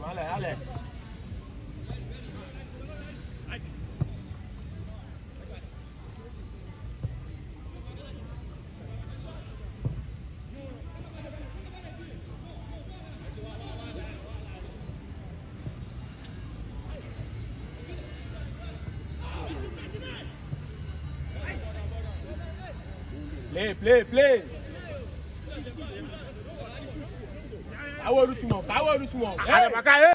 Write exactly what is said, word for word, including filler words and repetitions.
Dale, dale. Play, play, play. Power to more, power to more.